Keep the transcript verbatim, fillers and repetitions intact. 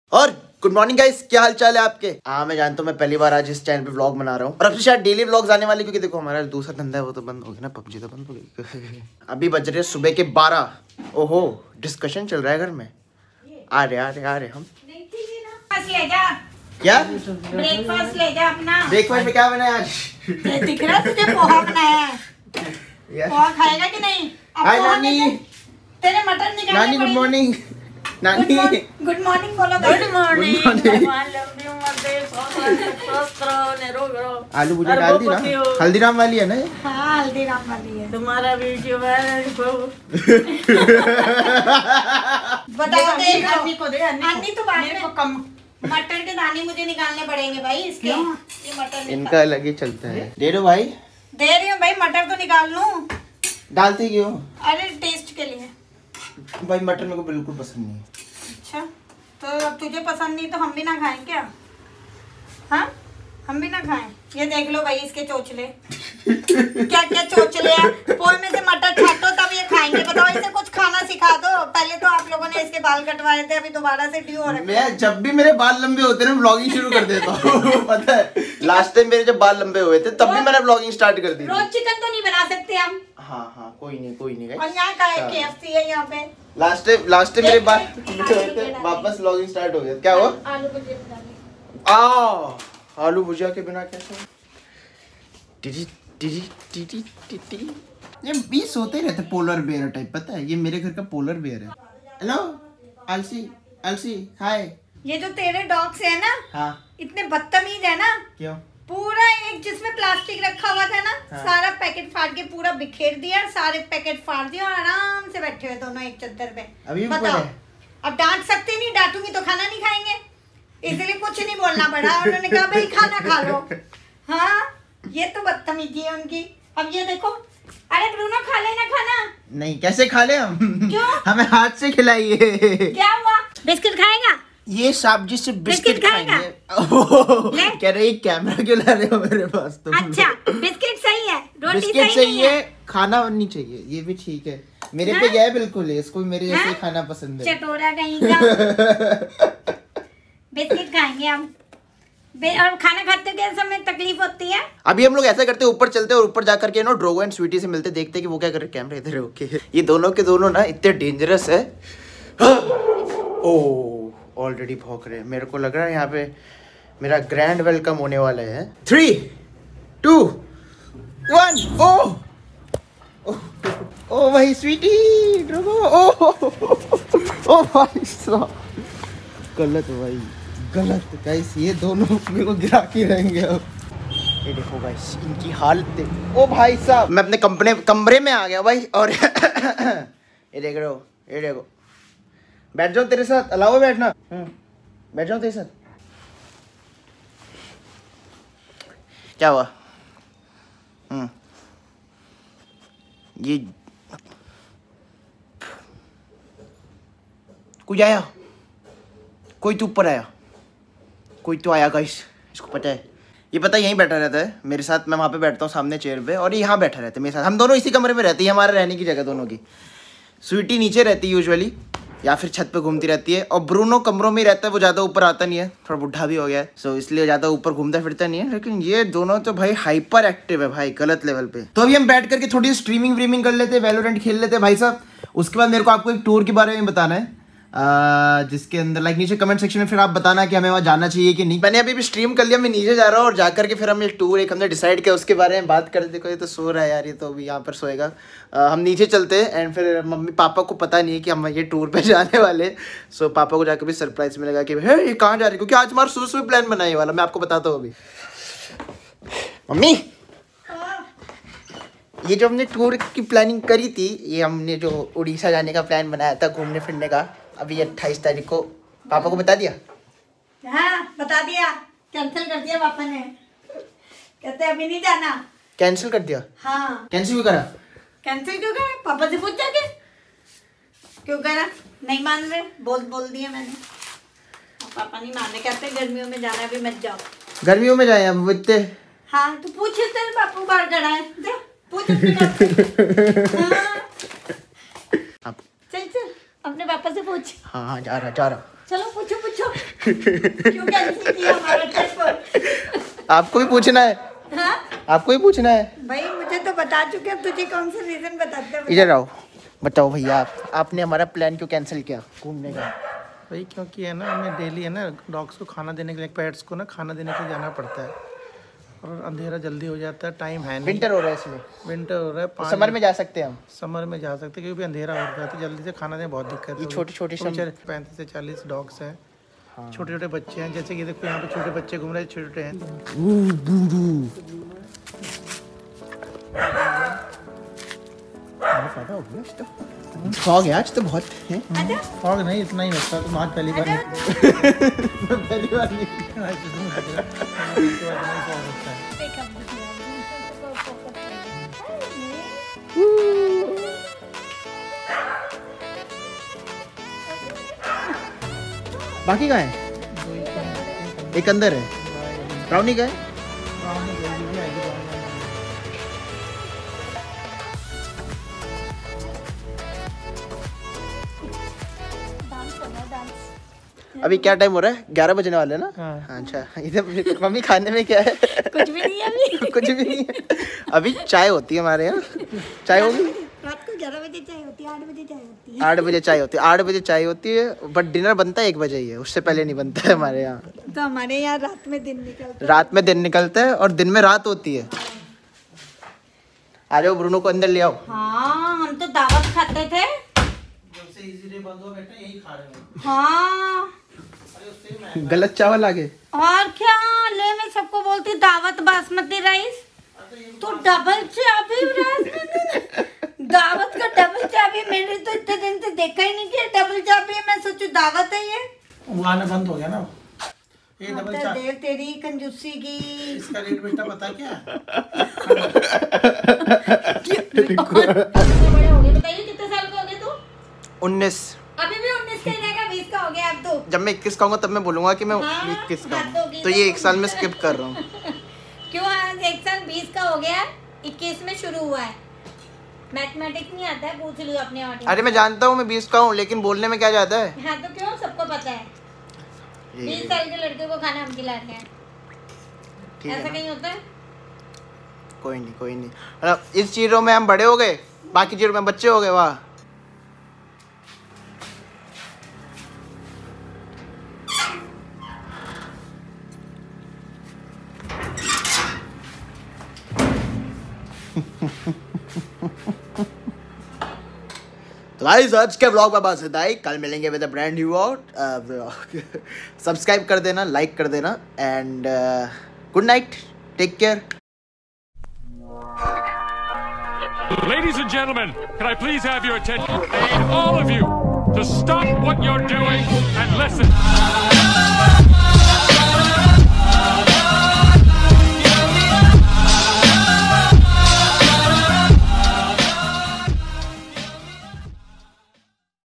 और good morning guys, क्या हाल चाल है आपके। हाँ मैं जानता हूँ, मैं पहली बार आज इस चैनल पे व्लॉग बना रहा हूँ और अब से शायद डेली व्लॉग्स आने वाले, क्योंकि देखो हमारा दूसरा धंधा है वो तो बंद हो गया ना, पबजी तो बंद हो गई। अभी बज रहे सुबह के बारह। ओहो, डिस्कशन चल रहा है घर में। आ रहे आ रहे आ रहे हम ले जा। क्या ब्रेकफास्ट ले जा अपना। ब्रेकफास्ट में क्या बनाया आज? दिख रहा है तुझे पोहा बनाया है। पोहा खाएगा कि नहीं? हाय नानी। तेरे मटन निकालने नानी गुड मॉर्निंग। नानी गुड मॉर्निंग बोलो। Good morning. आलू भुजिया डाल दी ना, हल्दीराम वाली है ना? हाँ हल्दीराम वाली है। तुम्हारा वीडियो वायरल हो। बताओ दे अन्नी को दे। अन्नी तो बाद मेरे को में कम। मटन के दाने मुझे निकालने पड़ेंगे भाई इसके। ये मटन इनका अलग ही चलता है। दे दो भाई। दे रही हूँ भाई, मटर तो निकाल लूं। डालते क्यों? अरे टेस्ट के लिए भाई मटन मेरे को बिल्कुल पसंद नहीं है। अच्छा तो अब तुझे पसंद नहीं तो हम भी ना खाएं क्या? हाँ हम भी ना खाएं। ये देख लो भाई इसके चोचले। क्या क्या चोचले हैं। पोहे में से मटर छाटो तब ये खाएंगे। बताओ इसे कुछ खाना सिखा दो। पहले तो आप लोगों ने इसके बाल कटवाए थे, अभी दोबारा से ड्यू हो रहे हैं। मैं जब भी मेरे बाल लंबे होते हैं व्लॉगिंग शुरू कर देता हूँ। पता है लास्ट टाइम मेरे जब बाल लंबे हुए थे तब भी मैंने व्लॉगिंग स्टार्ट कर दी। रोज चिकन तो नहीं बना सकते हम। हाँ हाँ कोई नहीं कोई नहीं। और यहाँ का है केएफसी है यहाँ पे। लास्ट टाइम लास्ट टाइम मेरे बाल लंबे हुए थे, वापस व्लॉगिंग स्टार्ट हो गया। क्या हुआ? आलू भुजिया बना। आ आलू भुजिया के बिना कैसे? टिटी टिटी टिटी टिटी। ये बीस होते ही रहते पोलर बेयर टाइप, पता है? ये मेरे घर का पोलर बेयर है। हेलो अलसी अलसी हाय। ये जो तेरे डॉग्स है ना, हाँ इतने बदतमीज है ना। क्यों? पूरा एक जिसमें प्लास्टिक रखा हुआ था ना, हाँ। सारा पैकेट फाड़ के पूरा बिखेर दिया। सारे पैकेट फाड़ दिया और आराम से बैठे हुए दोनों एक चद्दर पे। अभी भी बताओ पड़े? अब डांट सकते नहीं, डांटूंगी तो खाना नहीं खाएंगे, इसलिए कुछ नहीं बोलना पड़ा। उन्होंने कहा भाई खाना खा लो। हाँ ये तो बदतमीजी है उनकी। अब ये देखो, अरे ब्रूनो खा लेना खाना। नहीं कैसे खा ले हम? क्यों? हमें हाथ से खिलाइए। क्या हुआ? बिस्किट खाएगा? ये साबजी से बिस्किट बिस्किट खाएगा? खाएंगे। कह रहे कैमरा क्यों ला रहे हो मेरे पास तुम? अच्छा बिस्किट सही है, रोटी बिस्किट सही सही नहीं है, खाना नहीं चाहिए। ये भी ठीक है, मेरे पे गया है बिल्कुल। इसको मेरे जैसे हाँ? खाना पसंद है। चटोरा कहीं का। बिस्किट खाएंगे हम। और खाना खाते के समय तकलीफ होती है। अभी हम लोग ऐसा करते हैं, ऊपर चलते हैं और ऊपर जाकर के नो ड्रोगो एंड स्वीटी से मिलते, देखते हैं कि वो क्या कर रहे हैं। कैमरा इधर है। ओके ये दोनों के दोनों ना इतने डेंजरस है। ओह ऑलरेडी भौंक रहे हैं। मेरे को लग रहा है यहाँ पे मेरा ग्रैंड वेलकम होने वाला है। Three two one. ओ ओ भाई स्वीटी ड्रोगो। ओ ओ भाई साहब गलत भाई गलत। गाइस ये दोनों मेरे को गिरा के रहेंगे अब। ये देखो गाइस इनकी हालत देखो। ओ भाई साहब मैं अपने कमरे कमरे में आ गया भाई। और ये देख रहे हो, ये देखो। बैठ जाओ, तेरे साथ अलाउ है बैठना। बैठ जाओ तेरे साथ। क्या हुआ? हम्म ये कोई आया, कोई तो ऊपर आया, कोई तो आया गाइस। इसको पता है, ये पता है यहीं बैठा रहता है मेरे साथ। मैं वहाँ पे बैठता हूँ सामने चेयर पे और ये यहाँ बैठा रहता है मेरे साथ। हम दोनों इसी कमरे में रहते हैं, हमारे रहने की जगह दोनों की। स्वीटी नीचे रहती है यूजुअली, या फिर छत पे घूमती रहती है। और ब्रूनो कमरों में ही रहता है, वो ज़्यादा ऊपर आता नहीं है, थोड़ा बुढ़ा भी हो गया है, सो इसलिए ज़्यादा ऊपर घूमता फिरता नहीं है। लेकिन ये दोनों तो भाई हाइपर एक्टिव है भाई, गलत लेवल पे। तो अभी हम बैठ करके थोड़ी स्ट्रीमिंग व्रीमिंग कर लेते हैं, वैलोरेंट खेल लेते हैं भाई साहब। उसके बाद मेरे को आपको एक टूर के बारे में बताना है, Uh, जिसके अंदर लाइक नीचे कमेंट सेक्शन में फिर आप बताना कि हमें वहाँ जाना चाहिए कि नहीं। मैंने अभी भी स्ट्रीम कर लिया, मैं नीचे जा रहा हूँ और जाकर के फिर हम एक टूर एक हमने डिसाइड किया, उसके बारे में बात कर। देखो ये तो सो रहा है यार, ये तो अभी यहाँ पर सोएगा। uh, हम नीचे चलते हैं एंड फिर मम्मी पापा को पता नहीं है कि हम ये टूर पे जाने वाले। सो so, पापा को जाकर भी सरप्राइज मिलेगा कि हे ये कहाँ जा रही है, क्योंकि आज हमारा सुबह सुबह प्लान बनाने वाला, मैं आपको बताता हूँ अभी। मम्मी ये जो हमने टूर की प्लानिंग करी थी, ये हमने जो उड़ीसा जाने का प्लान बनाया था घूमने फिरने का, अभी अट्ठाईस तारीख को पापा को बता दिया। हाँ बता दिया, कैंसिल कर दिया पापा ने। कहते अभी नहीं जाना। कैंसिल कर दिया? हाँ। कैंसिल क्यों करा? कैंसिल क्यों करा? पापा से पूछ जाके क्यों करा। नहीं मान रहे, बोल बोल दिया मैंने। पापा नहीं मान रहे, कहते गर्मियों में जाना, अभी मत जाओ। गर्मियों में जाए अब इतने? हाँ तो पूछ तेरे पापा बाहर खड़ा है, जा पूछ। हाँ। चल चल अपने पापा से पूछ। हाँ हाँ जा रहा जा रहा। चलो पूछो पूछो। पूछो क्यों कैंसिल किया हमारा ट्रिप? आपको भी पूछना है, हाँ? आपको ही पूछना है भाई मुझे तो बता चुके, अब तुझे कौन सा रीजन बताते हैं? इधर आओ, बताओ भैया आप आपने हमारा प्लान क्यों कैंसिल किया घूमने का? भाई क्योंकि है ना हमें डेली है ना डॉग्स को खाना देने के लिए, पेट्स को ना खाना देने के लिए जाना पड़ता है और अंधेरा जल्दी हो जाता है, टाइम है नहीं। विंटर हो रहा है इसलिए, विंटर हो रहा है, पाँच समर में जा सकते हैं हम। समर में जा सकते हैं क्योंकि अंधेरा हो रहा है तो जल्दी से खाना देने बहुत दिक्कत है। ये छोटी छोटी पैंतीस से चालीस डॉग्स हैं, छोटे छोटे बच्चे हैं, जैसे कि देखो यहाँ पे छोटे बच्चे घूम रहे हैं, छोटे छोटे हैं। हो गया आज तो, फॉग है आज तो बहुत है। फॉग नहीं इतना ही होता, तो आज पहली बार पहली बार नहीं बाकी कहाँ है? एक अंदर है, ब्राउनी का है। अभी क्या टाइम हो रहा है? ग्यारह बजने वाले हैं ना? हाँ। अच्छा, इधर मम्मी खाने में क्या है? कुछ भी नहीं है अभी। कुछ भी नहीं है अभी। चाय होती है हमारे यहाँ, चाय होगी रात को ग्यारह बजे चाय होती है, आठ बजे चाय होती है। आठ बजे चाय होती है, आठ बजे चाय होती है, बट डिनर बनता है एक बजे ही है, उससे पहले नहीं बनता है हमारे यहाँ। तो हमारे यहाँ रात में दिन निकलता है। रात में दिन निकलता है और दिन में रात होती है। आ जाओ, ब्रूनो को अंदर ले आओ। हाँ, हम तो दावत खाते थे। जब से इजी डे बंद हुआ बेटा यही खा रहे हैं। हाँ, गलत चावल आ गए। और क्या ले, मैं सबको बोलती दावत बासमती राइस, तो डबल चाबी राइस, दावत का डबल चाबी। मैंने तो इतने दिन से देखा ही नहीं कि डबल चाबी है, मैं सोचू दावत है ये। वो आना बंद हो गया ना ये डबल तो चाबी। देर तेरी कंजूसी की। इसका रेट बेटा पता क्या? बड़े हो गए, बताइए कितने साल के हो गए तू? उन्नीस। अभी भी उन्नीस का ही रहेगा, बीस का हो गया अब तो। जब मैं इक्कीस का होगा तब मैं बोलूंगा कि मैं हाँ, इक्कीस का बात हूँ, होगी तो ये एक साल में स्किप कर रहा हूँ। क्यों? आज एक साल बीस का हो गया, इक्कीस में शुरू हुआ है। मैथमेटिक्स नहीं आता है, पूछ लियो अपने ऑडियंस। अरे मैं जानता हूँ मैं बीस का हूँ, लेकिन बोलने में क्या जाता है। हाँ तो क्यों, सबको पता है बीस साल के लड़के को खाना हम खिलाते हैं, ठीक ऐसा है कहीं होता है? कोई नहीं कोई नहीं, मतलब इस चीजों में हम बड़े हो गए, बाकी चीजों में बच्चे हो गए। वाह, तो गाइस आज के व्लॉग में बस इतना ही। कल मिलेंगे with a brand new out vlog. Subscribe कर देना, लाइक कर देना, and good night, take care. Ladies and gentlemen, can I please have your attention? I need all of you to stop what you're doing and listen.